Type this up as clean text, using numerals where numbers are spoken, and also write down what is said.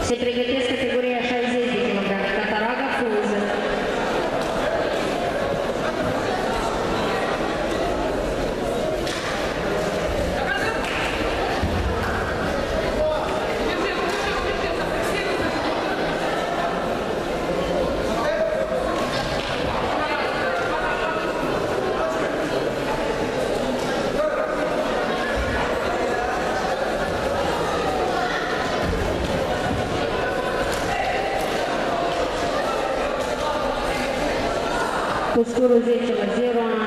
Se pregătesc categoria 60 de kg. Cataraga Frunză. Cu scorul 10-0